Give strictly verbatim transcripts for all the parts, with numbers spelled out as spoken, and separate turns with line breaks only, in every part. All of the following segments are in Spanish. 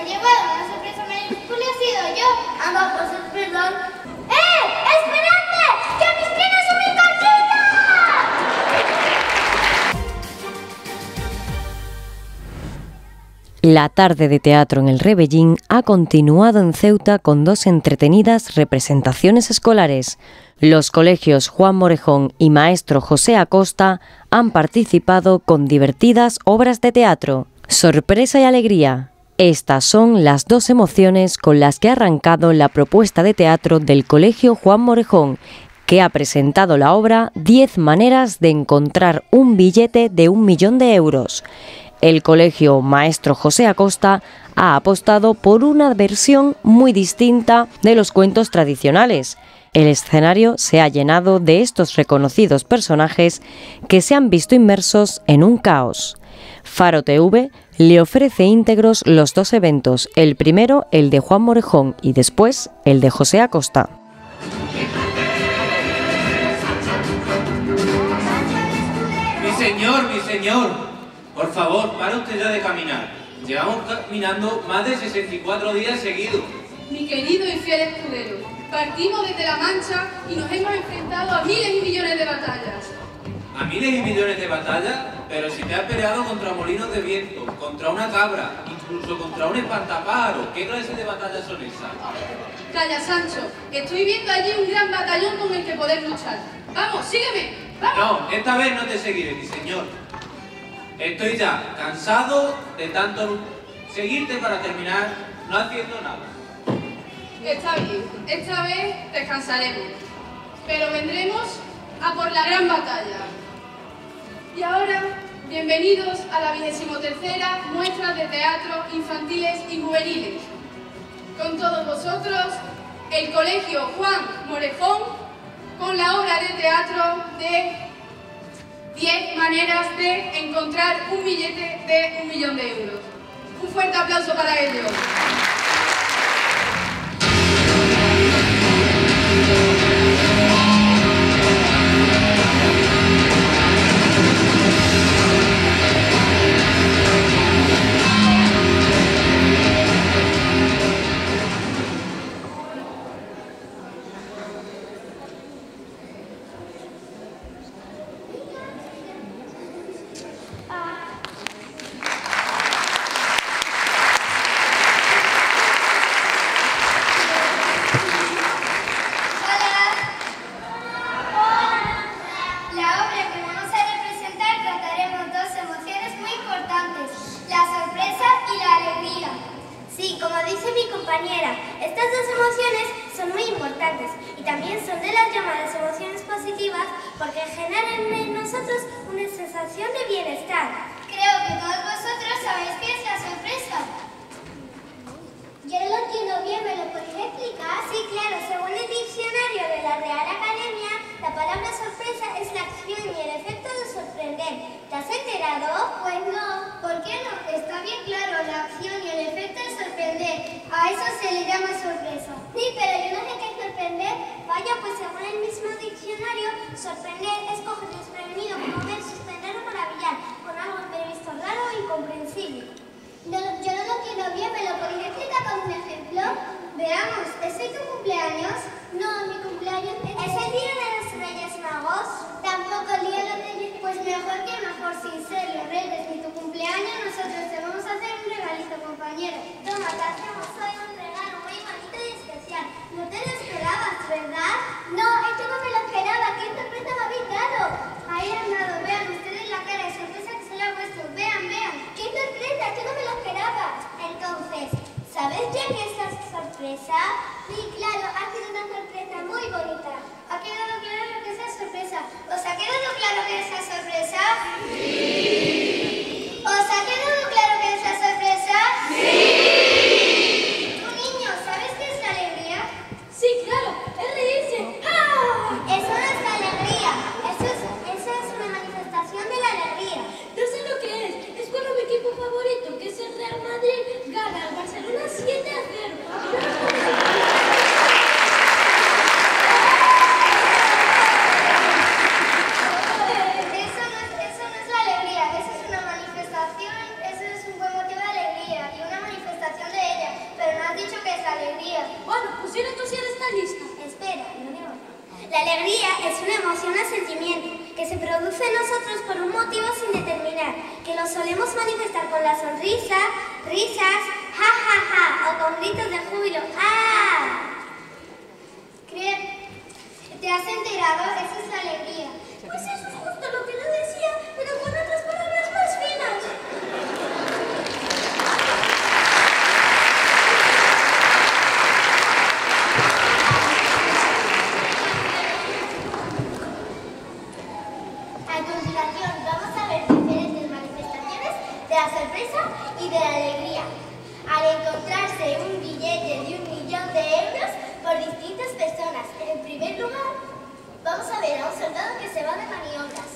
llevado una sorpresa mayúscula ha sido yo. Anda, pues es verdad. ¡Eh! ¡Esperadme! ¡Que mis piernas son mi tarjeta!
La tarde de teatro en el Rebellín ha continuado en Ceuta con dos entretenidas representaciones escolares. Los colegios Juan Morejón y Maestro José Acosta han participado con divertidas obras de teatro. Sorpresa y alegría. Estas son las dos emociones con las que ha arrancado la propuesta de teatro del Colegio Juan Morejón, que ha presentado la obra diez maneras de encontrar un billete de un millón de euros. El colegio Maestro José Acosta ha apostado por una versión muy distinta de los cuentos tradicionales. El escenario se ha llenado de estos reconocidos personajes que se han visto inmersos en un caos. Faro T V le ofrece íntegros los dos eventos, el primero el de Juan Morejón y después el de José Acosta.
Mi señor, mi señor. Por favor, para usted ya de caminar. Llevamos caminando más de sesenta y cuatro días seguidos.
Mi querido y fiel escudero, partimos desde La Mancha y nos hemos enfrentado a miles y millones de batallas.
¿A miles y millones de batallas? Pero si te has peleado contra molinos de viento, contra una cabra, incluso contra un espantapájaro. ¿Qué clase de batallas son esas?
Calla, Sancho. Estoy viendo allí un gran batallón con el que poder luchar. ¡Vamos, sígueme! ¡Vamos!
No, esta vez no te seguiré, mi señor. Estoy ya cansado de tanto seguirte para terminar no haciendo nada.
Está bien, esta vez descansaremos, pero vendremos a por la gran batalla. Y ahora, bienvenidos a la vigésimo tercera muestra de teatro infantiles y juveniles. Con todos vosotros, el Colegio Juan Morejón, con la obra de teatro de diez maneras de encontrar un billete de un millón de euros. Un fuerte aplauso para ellos.
Eso no es la alegría, eso alegría.
Bueno, pues dile tú si eres tan lista.
Espera, no digo nada. La alegría es una emoción o sentimiento que se produce en nosotros por un motivo sin determinar, que lo solemos manifestar con la sonrisa, risas, ja ja ja, o con gritos de júbilo, ¡ah! ¿Cree? ¿Te has enterado? Esa es la alegría. Pues eso es justo lo que le decía, pero con otras palabras más finas. A continuación vamos a ver diferentes manifestaciones de la sorpresa y de la alegría al encontrarse un billete de un millón de euros por distintas personas. En primer lugar, vamos a ver a un soldado que se va de maniobras.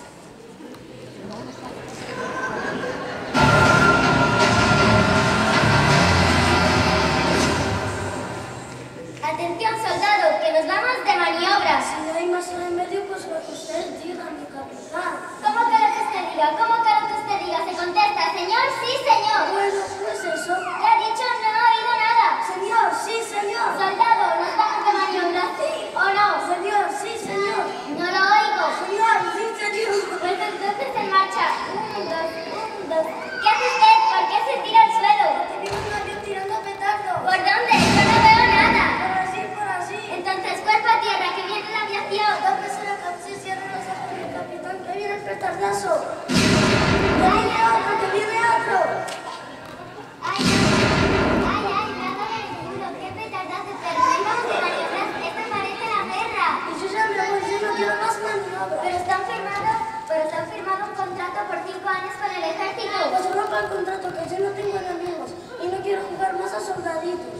Atención, soldado, que nos vamos de maniobras.
Si no hay más en medio, pues lo que usted diga, mi capitán.
¿Cómo quiero que usted diga? ¿Cómo quiero que usted diga? Se contesta, señor, sí, señor.
Bueno, pues eso.
¿Qué ha dicho? No he oído nada.
Señor, sí, señor.
Soldado, ¿nos vamos de maniobras? ¿Sí o no?
Señor, sí, señor.
No lo oigo.
Señor, sí, señor.
Pues entonces en marcha. Un, dos, un, dos. ¿Qué hace usted? ¿Por qué se tira al suelo?
Te vi un avión tirando petardos.
¿Por dónde? Yo no veo nada.
Por así, por así.
Entonces, cuerpo a tierra, que viene la aviación.
Tápese la cabeza y cierre los ojos, mi capitán, que viene el petardazo. Que viene otro, que viene otro.
Ay, ay, ay, nada de seguro. Qué petardazo, pero no íbamos de maniobras. Esto parece la guerra.
Y yo ya me voy, yo no quiero más maniobras.
Pero están firmado, pero están firmado un contrato por cinco años con el ejército.
Pues rompa el contrato, que yo no tengo enemigos y no quiero jugar más a soldaditos.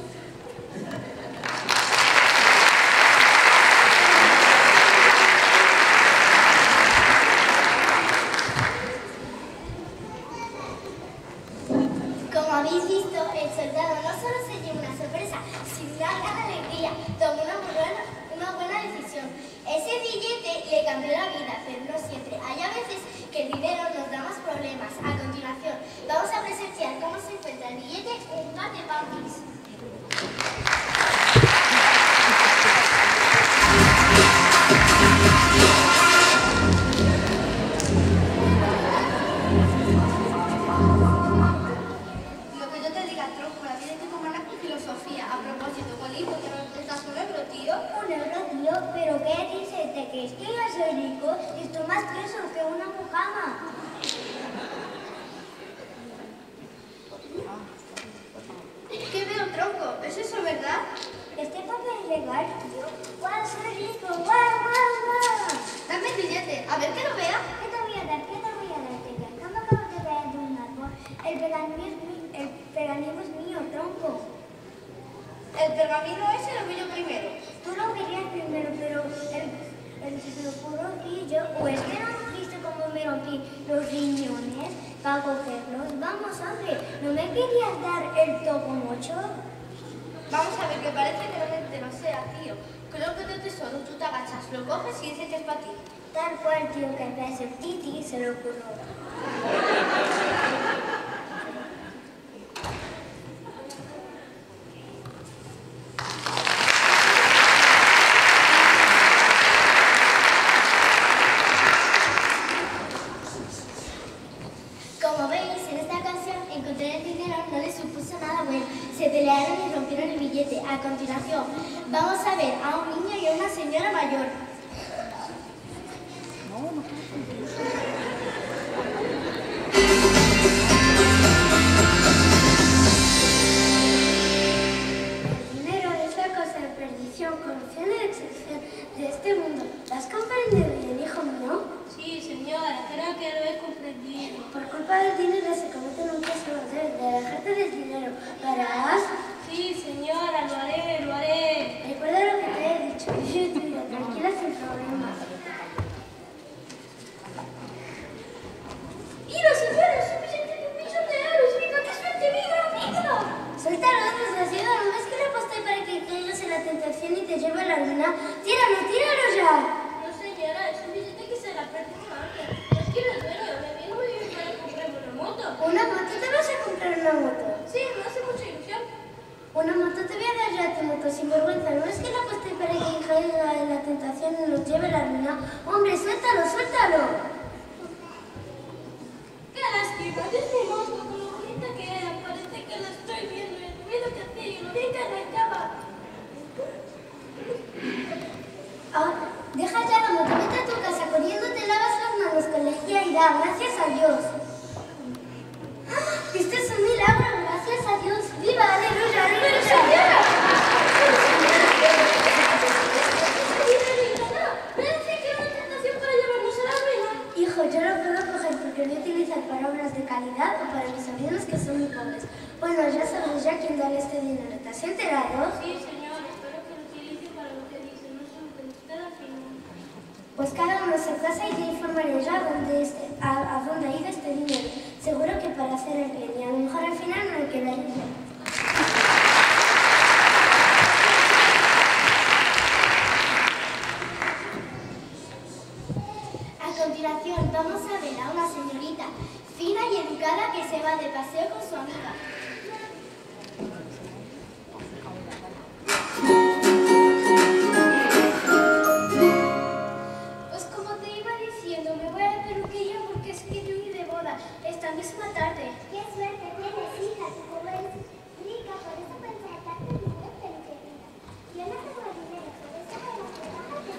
Como habéis visto, el soldado no solo se lleva una sorpresa, sino una gran alegría. Tomó una buena, una buena decisión. Ese billete le cambió la vida, pero no siempre. Hay a veces que el dinero nos da más problemas. A continuación, vamos a presenciar cómo se encuentra el billete en un par de pampis.
Lo que yo te diga, tronco, la vida hay que tomarla con filosofía. A propósito, ¿cuál hijo te estás con el tío?
Un euro, tío, pero ¿qué dices? ¿Te crees que yo soy rico? Estoy más preso que una mucama.
¿Qué veo, tronco? ¿Es eso verdad?
Este papel es legal, tío. ¡Guau, soy rico! ¡Guau, guau, guau!
Dame el billete, a ver que lo vea.
¿Qué te voy a dar? ¿Qué te voy a dar? Te cantando acabo de caer de un árbol. El pergamino es, mi, el pergamino es mío, tronco.
El pergamino ese lo vi yo primero.
Tú lo querías primero, pero el, el se lo pudo y yo. ¿O es que no viste cómo me rompí los riñones para cogerlos? Vamos, hombre, ¿no me querías dar el topo mocho?
Vamos a ver, que parece que no me entero, o sea, tío. Creo que tu tesoro, tú te agachas, lo coges y dices que es para ti.
Tal cual, tío, que en vez de Titi se le ocurrió. Como veis, en esta ocasión encontrar el dinero no les supuso nada bueno. Se pelearon y rompieron el billete. A continuación, vamos a ver a un niño y a una señora mayor. El dinero es la cosa de perdición, corrupción y excepción de este mundo. ¿Lo has comprendido bien, hijo mío?
Sí, señora, creo que lo he comprendido.
Por culpa del dinero se cometen muchas cosas. Debes de alejarte del dinero. ¿Lo harás?
Sí, señora, lo haré, lo haré.
Recuerda lo que te he dicho. Yo soy tuya, tranquila, sin problemas. ¡Mira, señora! ¡Es un billete de un millón de euros! ¡Mira, qué suerte! ¡Mira, mira! Suéltalo, desgraciado. ¿No ves que le aposté para que caigas en la tentación y te lleve a la ruina? ¡Tíralo, tíralo ya!
No, señora, es un billete que se la perdió antes. Es que el dueño me viene muy bien para comprarme una moto.
¿Una moto? ¿Te vas a comprar una moto?
Sí, me hace mucha ilusión.
Una moto te voy a dar yo a ti,
tanto sinvergüenza. ¿No es que la cuesta y peregrina y caiga en la tentación y nos lleve la ruina? ¡Hombre, suéltalo, suéltalo!
¡Qué lástima! Desde modo, con lo bonita que era, parece que la estoy viendo y el ruido que hacía y lo bien que arrancaba.
Ahora, deja ya la moto, vete a tu casa corriendo, te lavas las manos con lejía y da, gracias a Dios. ¡Ah! Esto es un milagro, gracias a Dios. ¡Viva, aleluya, aleluya! Hijo, yo no puedo coger porque voy a utilizar para obras de calidad o para mis sobrinos que son muy pobres. Bueno, ya sabes ya quién darle este dinero. ¿Te has enterado?
Sí, señor, espero que lo utilice para lo que dice, no sé lo que usted afirma.
Pues cada uno se casa y te informaré yo a dónde, este, a, a dónde ha ido este dinero. Seguro que para hacer el bien y a lo mejor al final no le queda dinero.
A continuación vamos a ver a una señorita fina y educada que se va de paseo con su amiga. Pues como te iba diciendo, me voy a la peluquería porque es que yo iré de boda esta misma tarde.
¡Qué suerte tienes, hija! Tu joven es rica, por eso puedes gastarte dinero en peluquería. Yo no tengo dinero, por eso me las trabajo que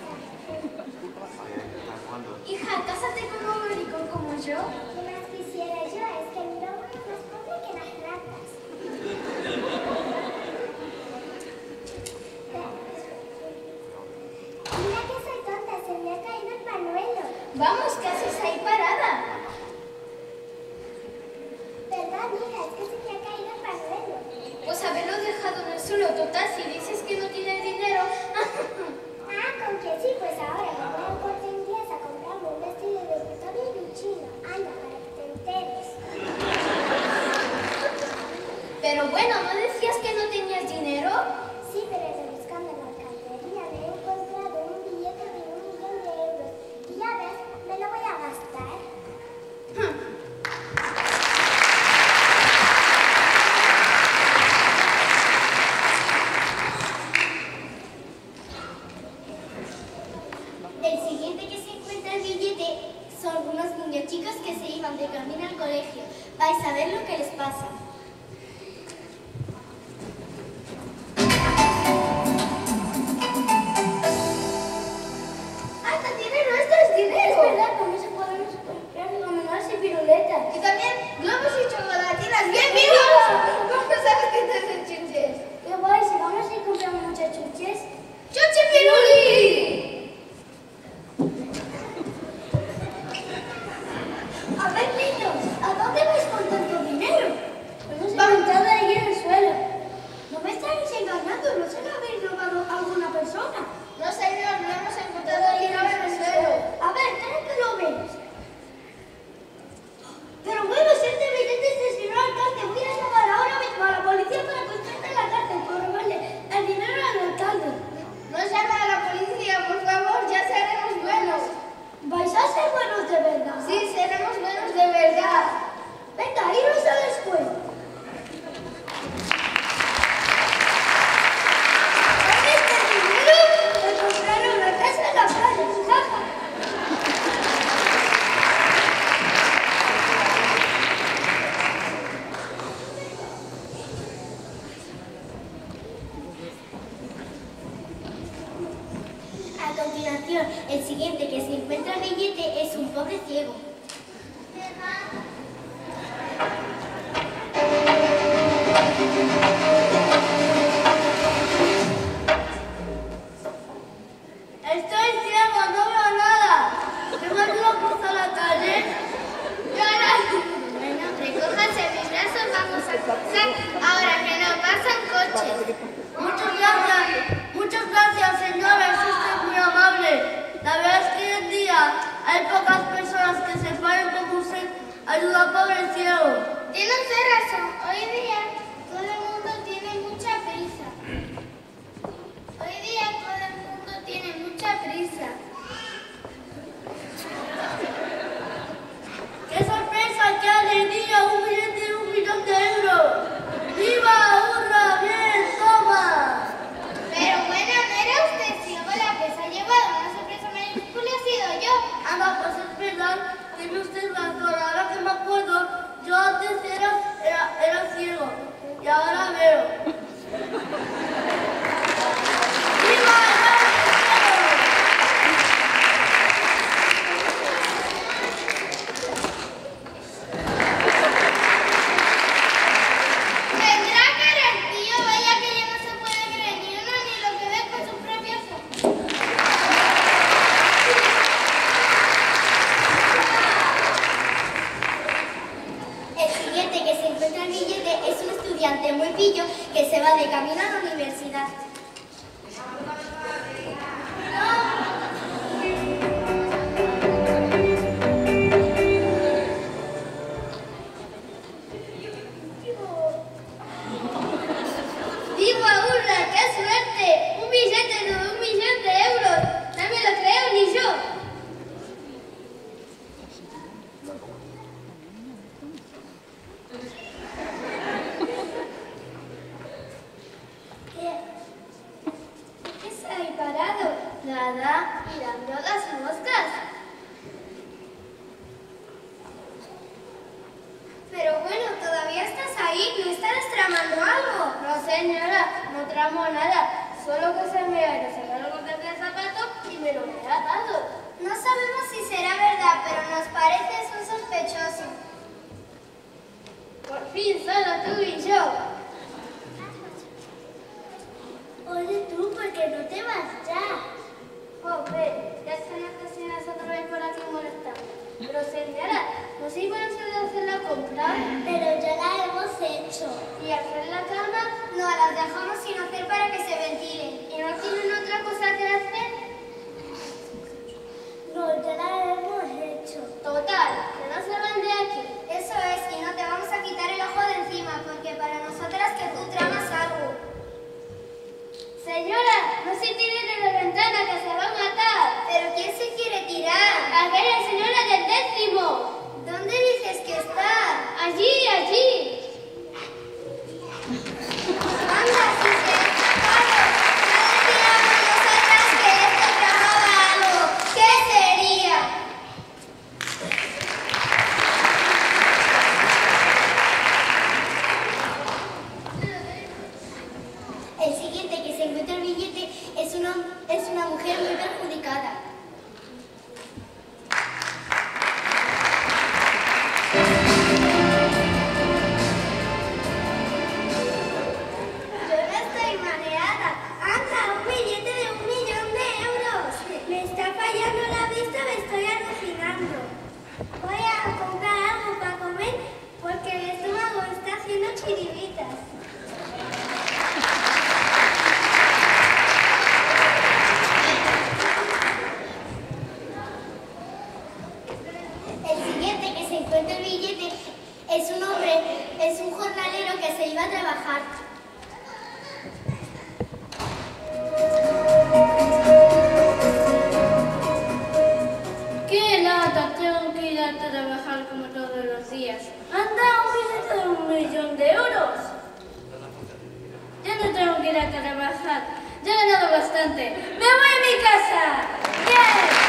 Hija, cásate con un rico como yo.
¿Qué más quisiera yo? Es que mi lobo es más pobre que las ratas. Mira que soy tonta, se me ha caído el pañuelo.
Vamos, ¿qué haces ahí parada?
¿Verdad, mira? Es que se me ha caído el pañuelo.
Pues haberlo dejado en el suelo, total, si dices que no tienes dinero.
Ah, con que sí, pues ahora me voy a Corte Inglés a comprarme un vestido de Victoria y chino. Anda, para que te enteres.
Pero bueno, ¿no decías que no tenías dinero?
Sí, pero rebuscando en la alcantarilla me he encontrado un billete de un millón de euros. Y ya ves, me lo voy a gastar.
El siguiente que se encuentra el billete son unos niños chicos que se iban de camino al colegio. Vais a ver lo que les pasa.
¡Hasta dinero! ¡Esto es dinero! Es verdad, con eso podemos comprar gominolas y piruletas.
Y también globos y chocolatinas bien vivos. ¿Cómo sabes que te hacen chuches?
¡Qué guay! Si vamos a ir comprando muchas chuches.
¡Chuche piruli!
A ver, niños, ¿a dónde vais con tanto dinero? Hemos encontrado ahí en el suelo. No me estáis engañando, ¿no se lo habéis robado a alguna persona?
No, señor, no hemos encontrado dinero en el suelo.
A ver, trae que lo ves. Pero bueno, si este billete es del señor alcalde, voy a llamar ahora mismo a la policía para que usted esté en la cárcel por robarle el dinero al alcalde.
No llame a la policía, por favor, ya seremos buenos.
¿Vais a ser buenos de verdad?
Sí, seremos buenos de verdad.
Venga, iros a la escuela. ¿Dónde está el dinero? Me compraron una casa en la playa. ¡Jaja!
A continuación, el siguiente que se encuentra el billete es un pobre ciego.
Estoy ciego, no veo nada. ¿Me vas a cruzar la calle?
Bueno, recójanse mis brazos, vamos a cruzar ahora que no pasan coches.
Muchas gracias, muchas gracias, señora, es usted muy amable. La verdad es que hoy en día hay pocas personas que se paren como usted ayuda a pobre ciego.
Tiene usted razón, hoy día todo el mundo tiene mucha prisa. Hoy día todo el mundo tiene mucha prisa.
¡Qué sorpresa, qué alegría! ¡Un billete de un millón de euros! ¡Viva, hurra, bien, toma!
camino a la universidad.
¡Viva Urra! ¡Qué suerte! ¡Un billete de un millón de euros! ¡No me lo creo ni yo!
¿Qué? ¿Qué se ha ahí parado? Nada, mirando las moscas. Pero bueno, todavía estás ahí, ¿no estarás tramando algo?
No, señora, no tramo nada. Solo que se me ha sacado el botón del zapato y me lo he atado.
No sabemos si será verdad, pero nos pareces un sospechoso.
Por fin, solo tú y yo.
Oye tú, ¿por qué no te vas ya?
Joder, ya están las vecinas otra vez por aquí molestando. Pero señora, ¿no se iban a hacer la compra?
Pero ya la hemos hecho.
¿Y hacer la cama?
No, las dejamos sin hacer para que se ventilen.
¿Y no tienen otra cosa que hacer?
No, ya la hemos hecho.
Total, que no se van de aquí.
Eso es, y no te vamos a quitar el ojo de encima, porque para nosotras que tú tramas algo.
Señora, no se tiren de la ventana que se va a matar.
¿Pero quién se quiere tirar?
Aquella señora del décimo.
¿Dónde dices que está?
Allí, allí.
Anda, si se ha escapado. Ya decíamos nosotras que esto tramaba algo. ¿Qué sería? El siguiente que se encuentra el billete es una, es una mujer muy perjudicada. Yo no estoy mareada. Anda, un billete de un millón de euros. Me está fallando la vista, me estoy alucinando. Voy a comprar algo para comer porque el estómago está haciendo chiribitas. El siguiente que se encuentra el billete es un hombre, es un jornalero que se iba a trabajar.
¿Qué lata? Tengo que ir a trabajar como todos los días. Anda, un billete de un millón de euros. Ya no tengo que ir a trabajar. Ya he ganado bastante. ¡Me voy a mi casa! ¡Bien!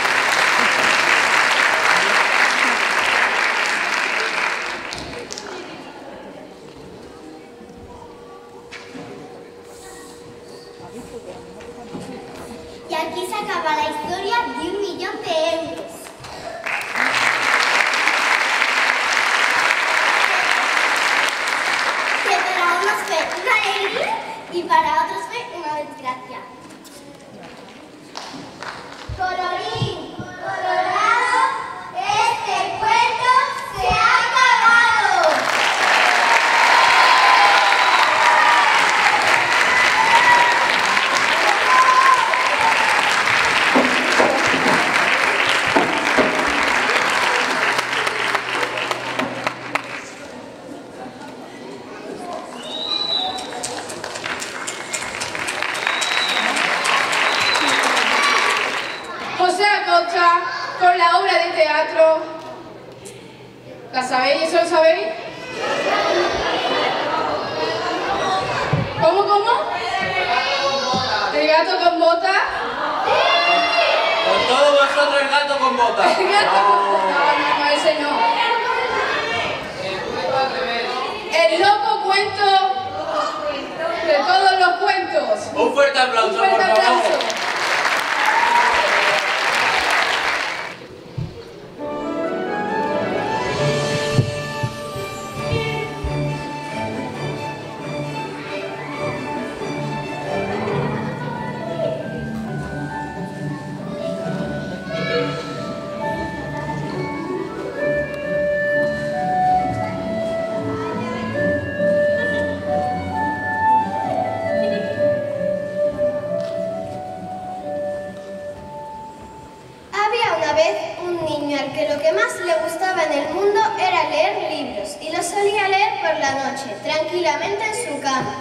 Y aquí se acaba la historia de un millón de euros. Que para unos fue una alegría y para otros fue una desgracia. Colorín colorado, este cuento se ha acabado.
José Acosta, con la obra de teatro. ¿La sabéis? ¿Eso lo sabéis? ¿Cómo, cómo? ¿El gato con botas?
Con todos vosotros el gato con botas.
¿El gato con botas? No, no, ese no. El loco cuento de todos los cuentos.
Un fuerte aplauso,
Un fuerte
por favor.
aplauso.
tranquilamente en su cama.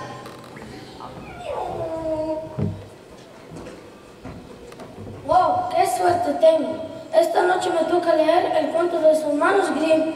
¡Wow! ¡Qué suerte tengo! Esta noche me toca leer el cuento de sus hermanos Grimm.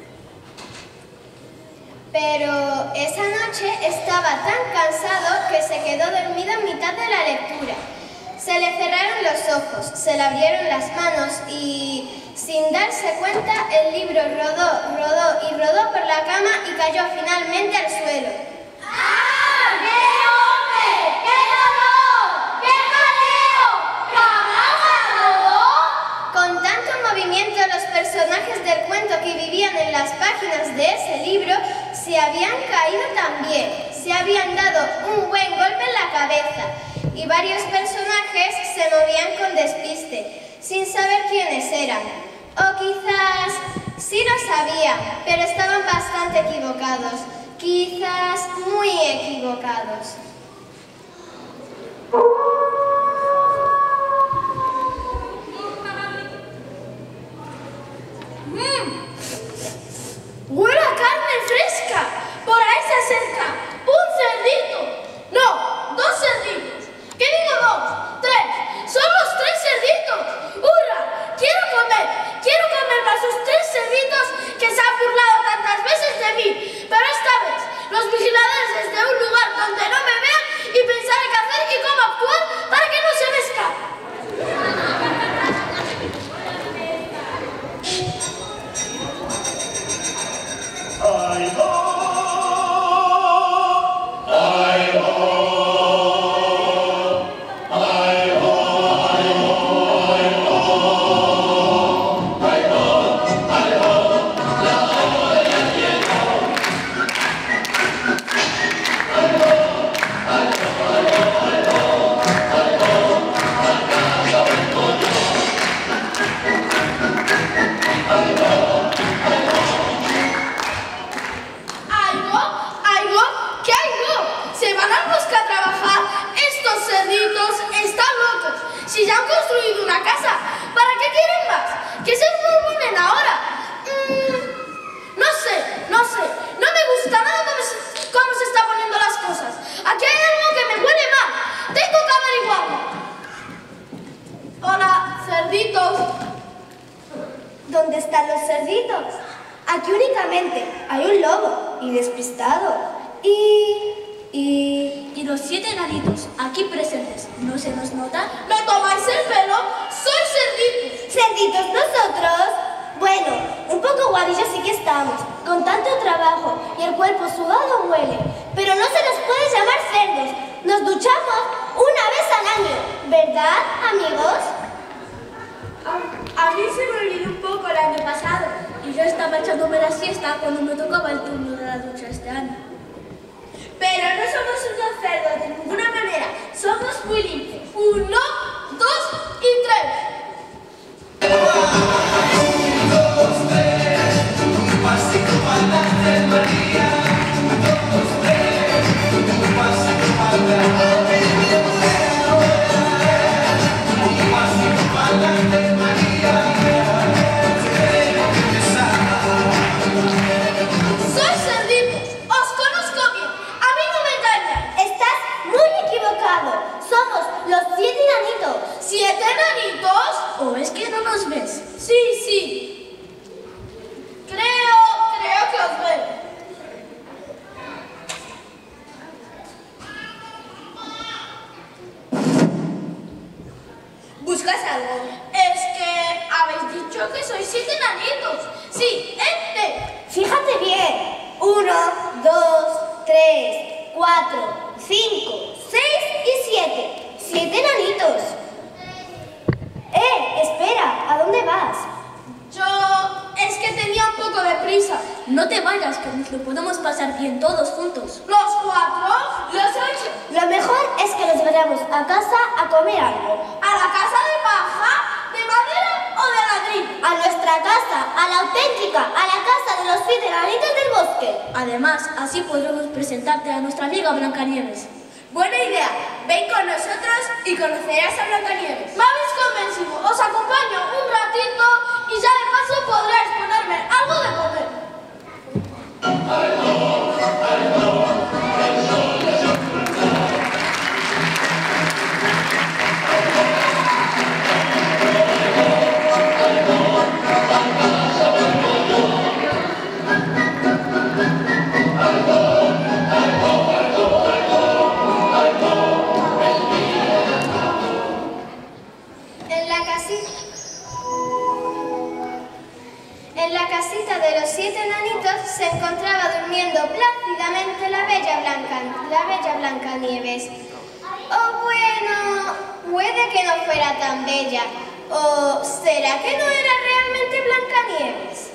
Pero esa noche estaba tan cansado que se quedó dormido en mitad de la lectura. Se le cerraron los ojos, se le abrieron las manos y, sin darse cuenta, el libro rodó, rodó y rodó por la cama y cayó finalmente al suelo.
¡Ah! ¡Qué hombre! ¡Qué dolor! ¡Qué jaleo! ¡Jamás rodó!
Con tanto movimiento, los personajes del cuento que vivían en las páginas de ese libro se habían caído también, se habían dado un buen golpe en la cabeza y varios personajes se movían con despiste, sin saber quiénes eran. O quizás sí lo sabían, pero estaban bastante equivocados, quizás muy equivocados.
¡Mmm! ¡Huele a carne fresca! Por ahí se acerca un cerdito. No, dos cerditos. ¿Qué digo dos? Tres. Son los tres cerditos. ¡Hurra! Quiero comer. Quiero comerme a esos tres cerditos que se han burlado tantas veces de mí. Pero esta vez los vigilaré desde un lugar donde no me vean y pensaré qué hacer y cómo actuar para que no se me escape.
¡Ay, oh! ¡Ay, oh! ¡Ay, oh! ¡Ay, oh! ¡Ay, oh! ¡Ay, oh! ¡Ay, oh! ¡La oh de la tierra! ¡Ay, oh! ¡Ay, oh! ¡Ay, oh! ¡Ay, oh! ¡Acá vengo yo! ¡Ay, oh!
Si ya han construido una casa, ¿para qué quieren más? ¿Qué se proponen ahora? Mm, no sé, no sé. No me gusta nada cómo se, cómo se están poniendo las cosas. Aquí hay algo que me huele mal. Tengo que averiguarlo. Hola, cerditos.
¿Dónde están los cerditos? Aquí únicamente hay un lobo y despistado. Y... y...
Y los siete enanitos aquí presentes, ¿no se nos nota? ¿Me tomáis el pelo? ¡Soy cerditos!
¿Cerditos nosotros? Bueno, un poco guarillos sí que estamos, con tanto trabajo y el cuerpo sudado huele. Pero no se nos puede llamar cerdos. Nos duchamos una vez al año, ¿verdad, amigos?
A, a mí se me olvidó un poco el año pasado y yo estaba echándome la siesta cuando me tocaba el turno de la ducha este año. Pero no somos unos cerdos de ninguna manera, somos muy limpios. Uno, dos y tres.
Un, dos, tres, un pasito para adelante, María. Un, dos, tres, un pasito para adelante. Un pasito para adelante, María.
Soy cerdito, os conozco bien, a mí no me engañan.
Estás muy equivocado. Somos los siete enanitos.
¿Siete enanitos? ¿O es que no nos ves? Sí, sí. Creo, creo que os veo. ¿Buscas algo? Es que habéis dicho que sois siete enanitos. Sí, este.
Fíjate bien. Uno, dos, tres, cuatro, cinco, seis y siete. Siete enanitos. ¡Eh! Espera, ¿a dónde vas?
Yo es que tenía un poco de prisa. No te vayas, que nos lo podemos pasar bien todos juntos. ¿Los cuatro? ¿Los ocho?
Lo mejor es que nos vayamos a casa a comer algo.
¿A la casa de paja? ¿De madera o de ladrillo?
A nuestra casa, a la auténtica, a la casa de los siete enanitos del bosque.
Además, así podremos presentarte a nuestra amiga Blancanieves. Buena idea. Ven con nosotros y conocerás a Blancanieves. Me habéis convencido. Os acompaño un ratito y ya de paso podréis ponerme algo de comer.
Ay, oh, ay, oh.
viendo plácidamente la bella Blanca, la bella Blancanieves. O bueno, puede que no fuera tan bella. ¿O será que no era realmente Blancanieves?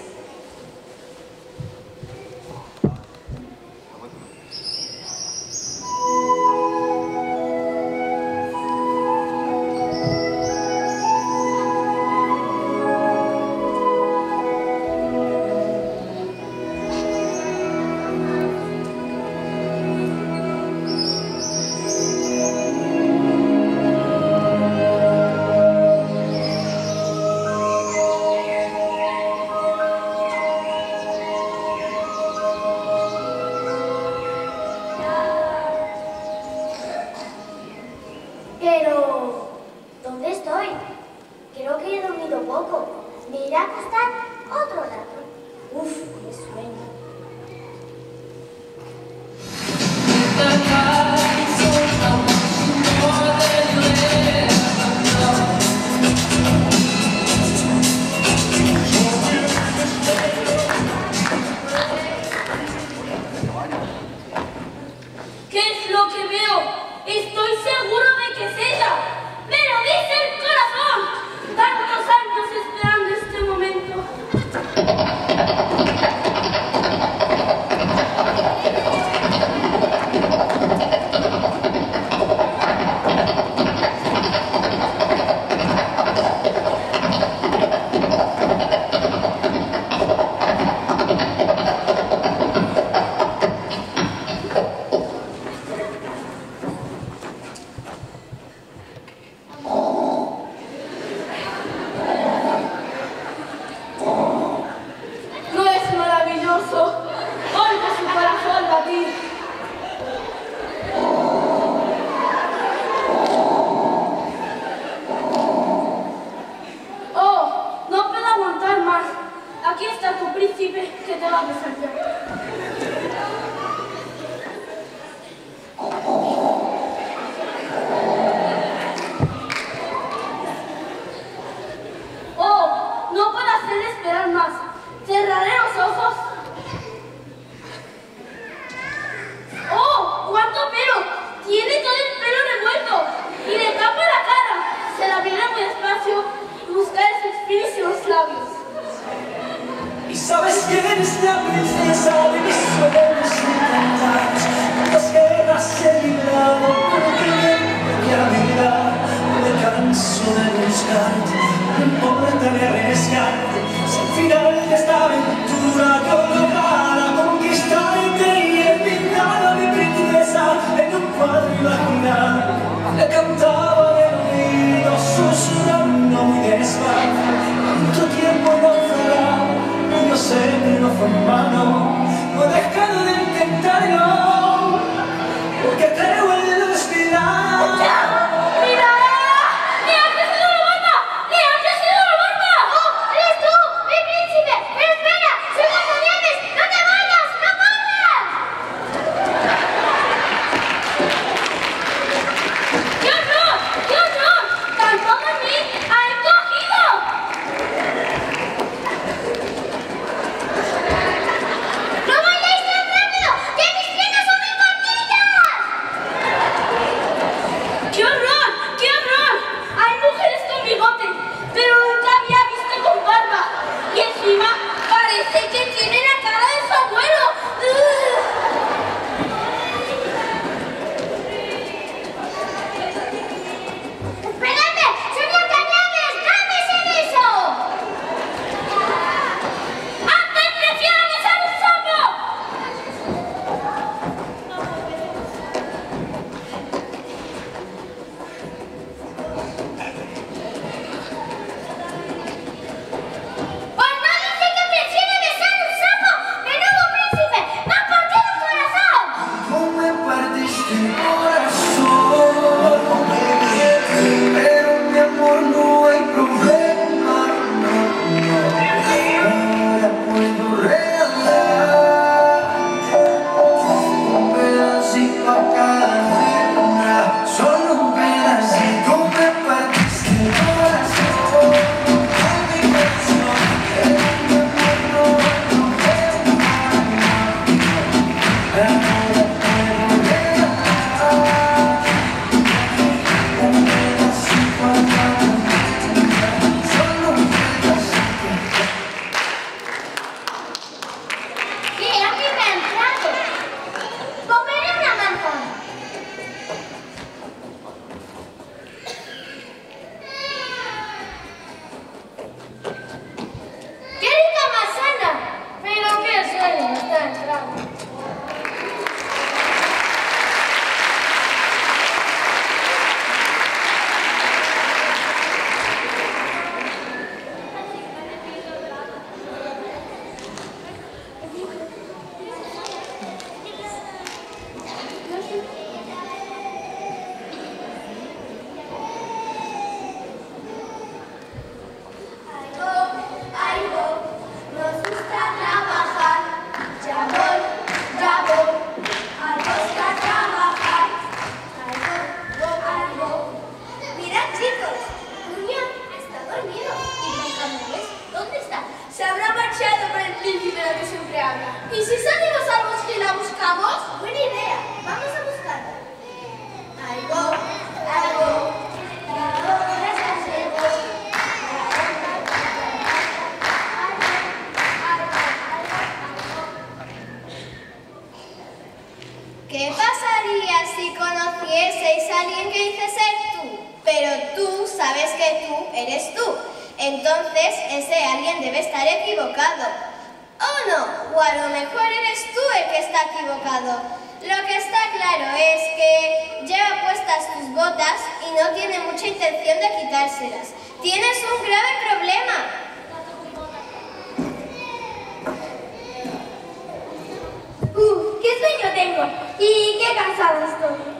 Pero, ¿dónde estoy? Creo que he dormido poco. Me iré a acostar otro rato. Uf, qué sueño.
¿Qué es lo que veo? Estoy seguro de que es ella. ¡Me lo dice el corazón! Tantos años esperando este momento. ¿No es maravilloso? Oigo su corazón latir. Oh, no puedo aguantar más. Aquí está tu príncipe que te va a desafiar. Oh, no puedo hacer esperar más. Cerraré los ojos. ¡Oh! ¡Cuánto pelo! Tiene todo el pelo revuelto y le tapa la cara. Se la abrirá muy despacio y buscaré sus finísimos labios.
Y sabes que eres la princesa de mis sueños encantados. Las guerras he librado porque mi habilidad me canso de buscarte. No importa ni arriesgarte. Si al final de esta aventura yo lograra conquistarte y he pintado a mi princesa en un cuadro imaginado. Le cantaba de oído susurrando muy despacio. Mucho tiempo no durará. Yo sé que no fue en vano, no he dejado de intentarlo, porque creo en la honestidad.
¡Mira! ¡Le ha crecido la barba! ¡Le ha crecido la barba!
¡Oh, eres tú, mi príncipe! ¡Pero espera! ¡Soy Blancanieves! ¡No te vayas! ¡No corras!
¡Qué horror! ¡Qué horror! ¡Tampoco a mí! ¡Ha encogido!
¡No bailéis tan rápido! ¡Que mis piernas son muy cortitas!
dice ser tú, pero tú sabes que tú eres tú. Entonces ese alguien debe estar equivocado. ¿O no? O a lo mejor eres tú el que está equivocado. Lo que está claro es que lleva puestas tus botas y no tiene mucha intención de quitárselas. Tienes un grave problema.
Uf, qué sueño tengo y qué cansada estoy.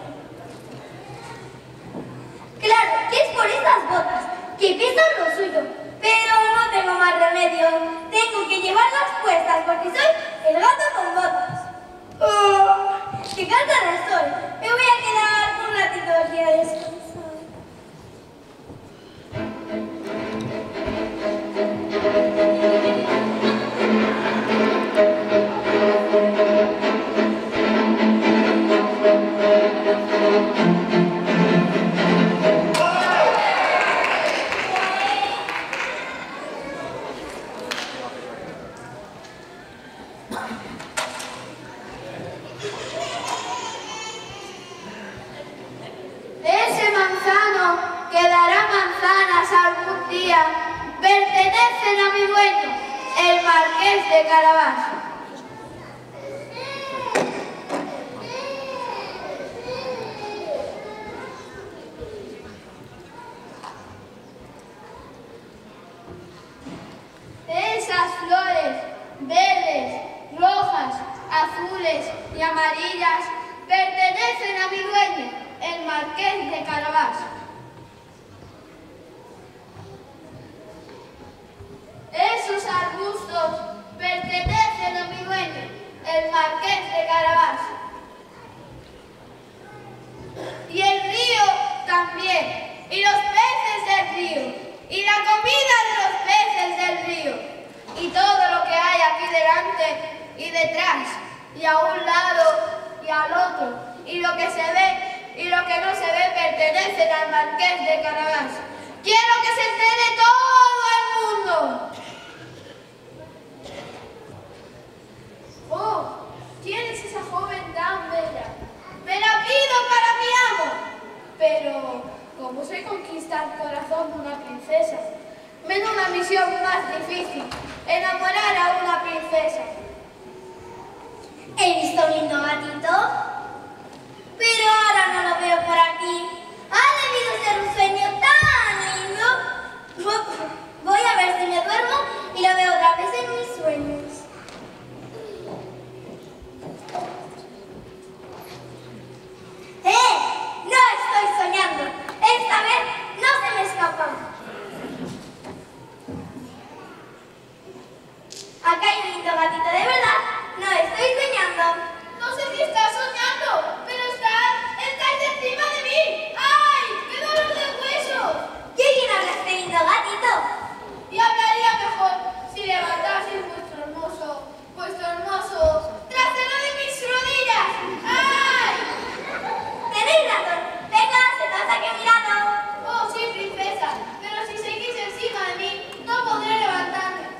Claro, que es por estas botas, que pesan lo suyo, pero no tengo más remedio. Tengo que llevarlas puestas porque soy el gato con botas. ¡Oh! ¡Qué cansada estoy! Me voy a quedar un ratito aquí a descansar.
Ese manzano que dará manzanas algún día pertenecen a mi dueño, el marqués de Carabás. Esas flores verdes, rojas, azules y amarillas pertenecen a mi dueño, el marqués de Carabás. Esos arbustos pertenecen a mi dueño, el marqués de Carabás. Y el río también, y los peces del río, y la comida de los peces del río, y todo lo que hay aquí delante y detrás, y a un lado y al otro, y lo que se ve y lo que no se ve pertenecen al marqués de Carabás. ¡Quiero que se entere todo el mundo! ¡Oh! ¿Quién es esa joven tan bella? ¡Me la pido para mi amo! Pero, ¿cómo se conquista el corazón de una princesa? Menuda misión más difícil, enamorar a una princesa.
¿He visto un lindo gatito? Pero ahora no lo veo por aquí. Ha debido ser un sueño tan lindo. Voy a ver si me duermo y lo veo otra vez en mis sueños. ¡Eh! ¡No estoy soñando! Esta vez no se me escapa. Acá hay un lindo gatito de verdad. No estoy soñando.
No sé si estás soñando, pero estás, estás encima de mí. ¡Ay! ¡Qué dolor de huesos!
¿Qué bien habla este lindo gatito?
Y hablaría mejor si levantaseis vuestro hermoso, vuestro hermoso trasero de mis rodillas. ¡Ay!
Tenéis razón. Venga, sentaos aquí a mi lado.
Oh, sí, princesa, pero si seguís encima de mí, no podré levantarme.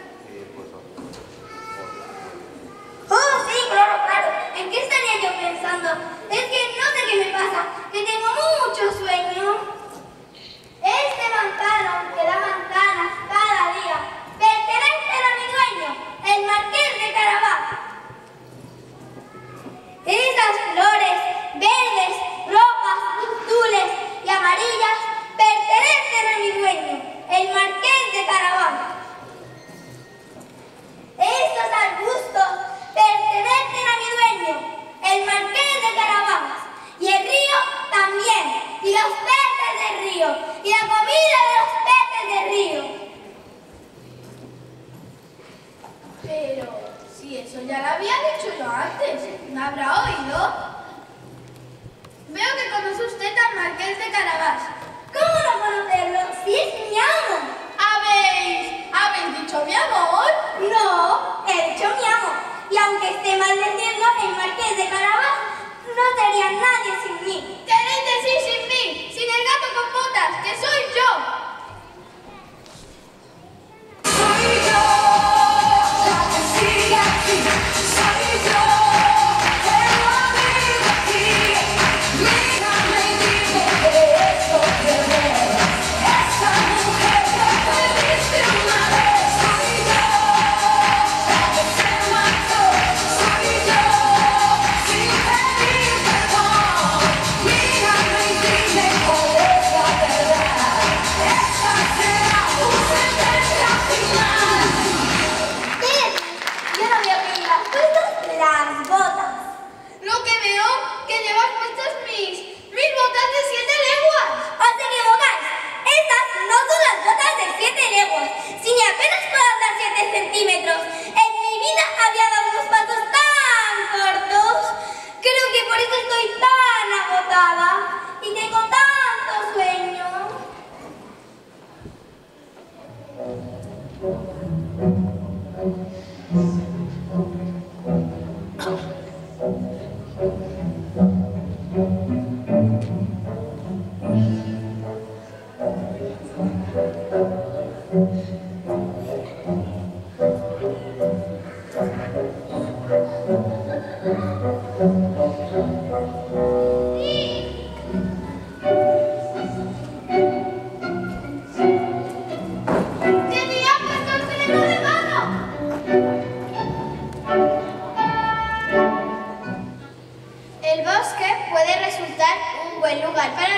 Oh, sí, claro, claro. ¿En qué estaría yo pensando? Es que no sé qué me pasa, que tengo mucho sueño. Este manzano que da manzanas cada día pertenece a mi dueño, el marqués de Carabás. Esas flores verdes, rojas, azules y amarillas pertenecen a mi dueño, el marqués de Carabás. Estos arbustos pertenecen a mi dueño, el marqués de Carabás. Y el río también, y los peces del río, y la comida de los peces del río.
Pero si eso ya lo había dicho yo antes, ¿me habrá oído? Veo que conoce usted al marqués de Carabás.
¿Cómo no conocerlo si es mi amo?
¿Habéis, habéis dicho mi amor?
No, he dicho mi amo. Y aunque esté mal decirlo, el marqués de Carabás no sería nadie sin mí.
¿Queréis decir sin mí, sin el gato con botas, que soy yo?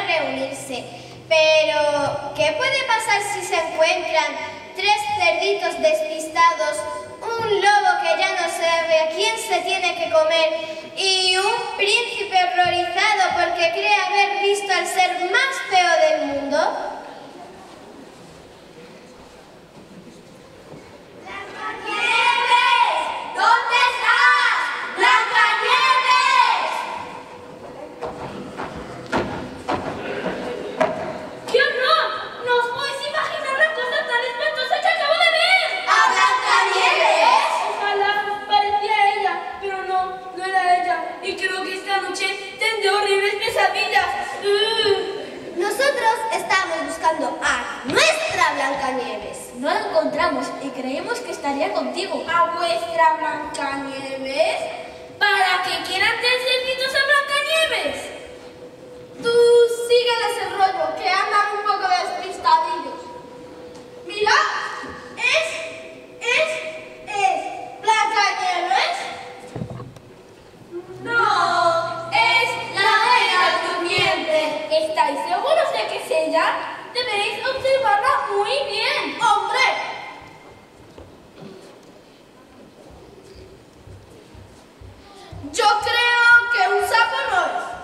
reunirse. Pero, ¿qué puede pasar si se encuentran tres cerditos despistados, un lobo que ya no sabe a quién se tiene que comer y un príncipe horrorizado porque cree haber visto al ser más feo del mundo?
¡Blancanieves! ¿Dónde estás? ¡Blancanieves!
¡Qué horror! ¿No os podéis imaginar la cosa tan espantosa que acabo de ver?
¿A Blancanieves?
Ojalá parecía ella, pero no, no era ella. Y creo que esta noche tendré horribles pesadillas. Uh.
Nosotros estamos buscando a nuestra Blancanieves.
No la encontramos y creímos que estaría contigo. ¿A vuestra Blancanieves? ¿Para qué quieran tres cerditos a Blancanieves? Tú sígueles el rollo, que andan un poco despistadillos. Mira, es, es, es Blancanieves. No, es la Bella Durmiente. ¿Estáis seguros de que es ella? Deberéis observarla muy bien. ¡Hombre! Yo creo que un sapo no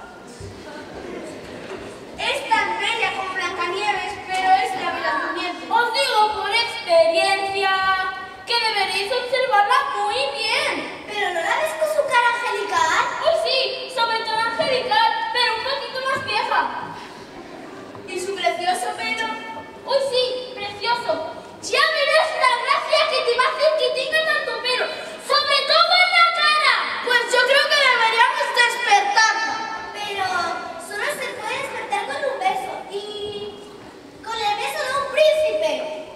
es. Es tan bella como Blancanieves, pero es la Bella Durmiente. Os digo por experiencia que deberéis observarla muy bien.
¿Pero no la ves con su cara angelical?
Pues sí, sobre todo angelical, pero un poquito más vieja. ¿Y su precioso pelo? ¡Uy, sí! ¡Precioso! ¡Ya verás la gracia que te va a hacer que tenga tanto pelo! ¡Sobre todo en la cara! Pues yo creo que deberíamos despertarla.
Pero solo se puede despertar con un beso y con el beso de un príncipe.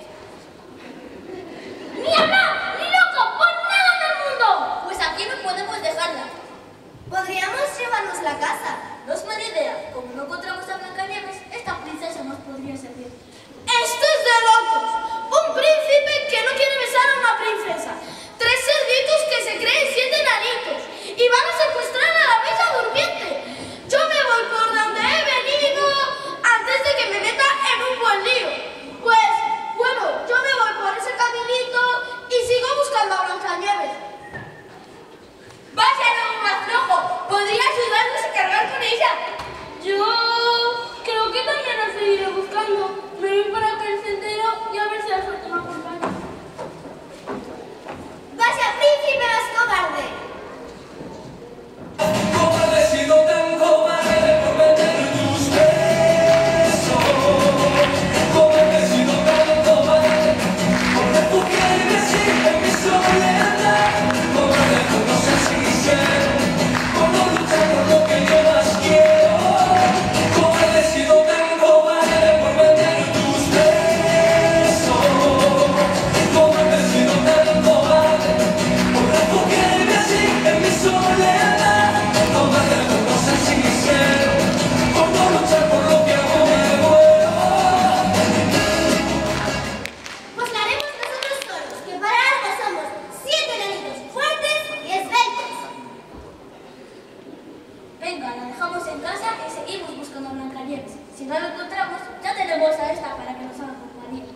¡Ni hablar! ¡Ni loco! ¡Por nada del mundo! Pues aquí no podemos dejarla.
Podríamos llevarnos la casa.
No es mala idea. Como no encontramos a Blancanieves, esta princesa nos podría servir.
¡Esto es de locos! Un príncipe que no quiere besar a una princesa. Tres cerditos que se creen siete enanitos. Y van a secuestrar a la Bella Durmiente. Yo me voy por donde he venido antes de que me meta en un buen lío. Pues, bueno, yo me voy por ese caminito y sigo buscando a Blancanieves.
¡Vaya, no más flojo! ¿Podría ayudarnos a cargar con ella? Yo creo que también la seguiré buscando. Me voy por aquel sendero y a ver si la suerte me acompaña.
¡Vaya príncipe más cobarde!
Cobarde, he sido tan cobarde por meter tus besos. Cobarde, he sido tan cobarde por refugiarme así en mi soledad. Cobarde por no ser sincero, por no luchar por lo que yo más quiero. Cobarde, he sido tan cobarde por meter tus besos. Cobarde, he sido tan cobarde por refugiarme así en mi soledad. Cobarde por no ser sincero, por no luchar por lo que hago me muero.
Pues la haremos nosotros solos, que para algo somos siete enanitos fuertes y esbeltos.
Venga, la dejamos en casa y seguimos buscando a Blancanieves. Si no la encontramos, ya tenemos a esta para que nos haga compañía.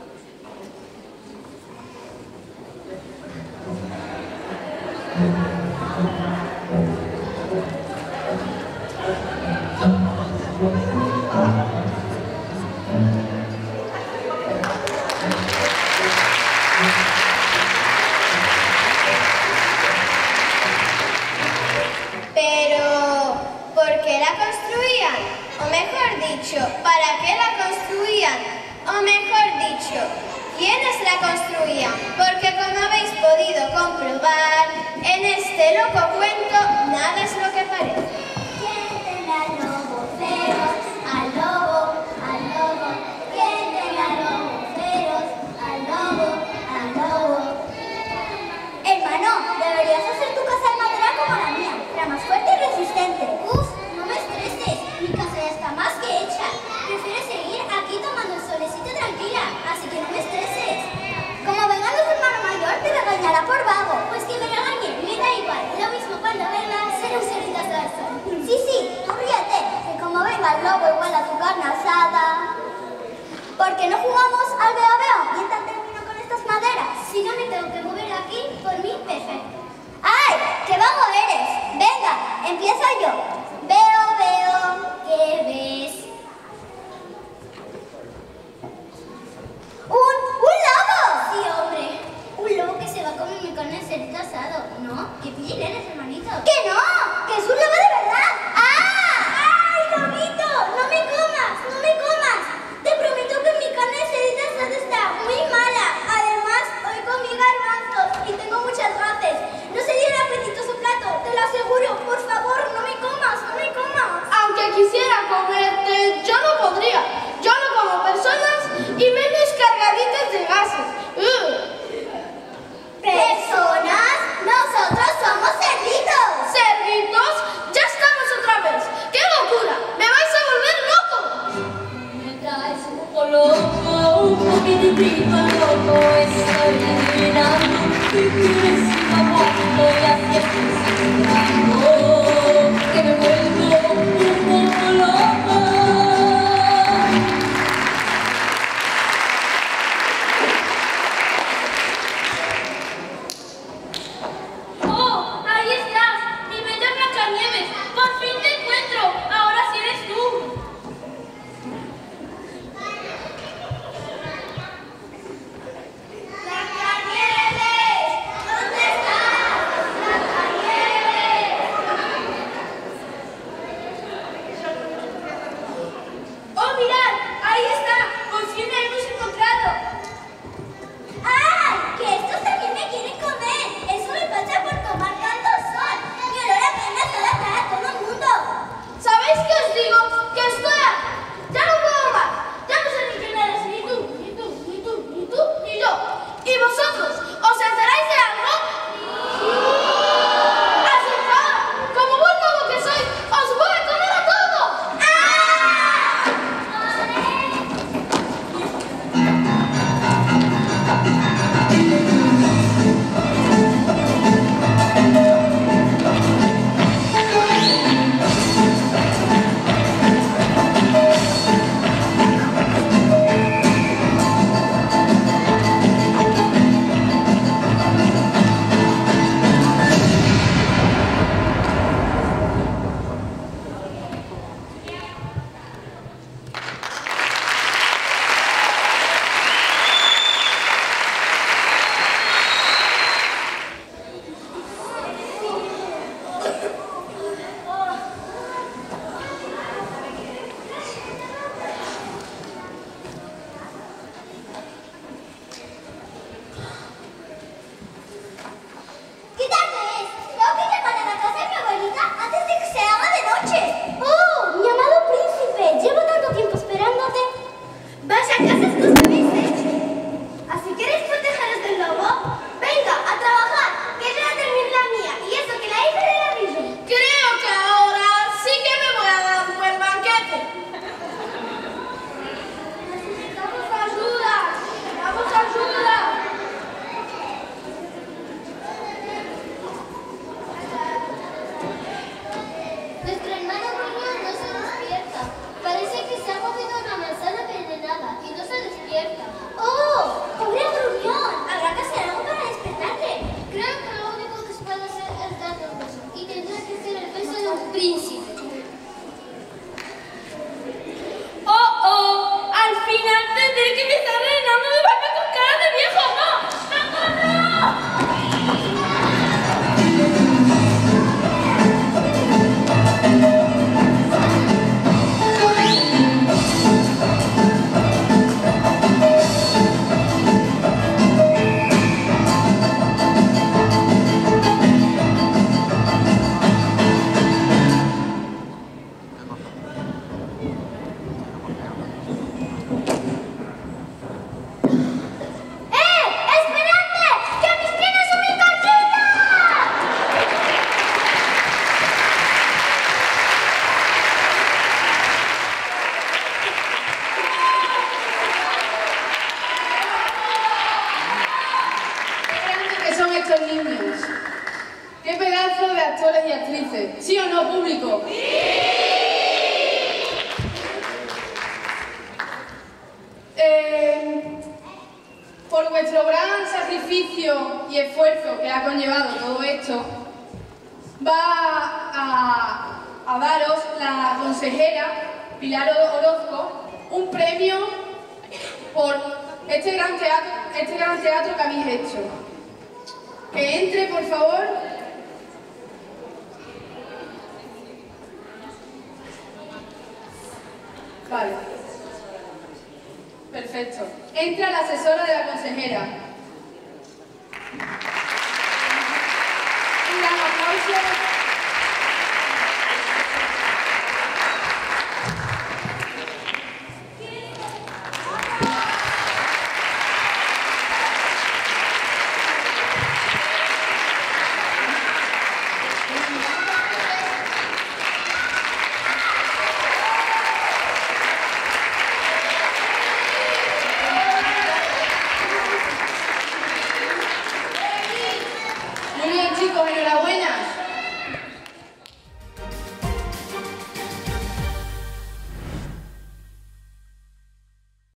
Pero, ¿por qué la construían? O mejor dicho, ¿para qué la construían? O mejor dicho, ¿quiénes la construían? Porque como habéis podido comprobar, en este loco cuento nada es lo que parece.
¿Quién tendrá al lobo feroz? Al lobo, al lobo. ¿Quién tendrá al lobo feroz? Al lobo, al lobo. Hermano, deberías hacer tu casa de madera como la mía. Era más fuerte y resistente. Uf, no me estreses. Mi casa ya está más que hecha. Prefiero seguir aquí tomando el solecito tranquila. Así que no me estreses. Como vengan los hermanos mayor, te regañará por vago. Pues que me regañe, me da igual. Lo mismo cuando venga, será un cerito al sol.
¿Sí o no, público? ¡Sí! Eh, por vuestro gran sacrificio y esfuerzo que ha conllevado todo esto, va a, a daros la consejera Pilar Orozco un premio por este gran teatro, este gran teatro que habéis hecho. Que entre, por favor. Vale. Perfecto. Entra la asesora de la consejera.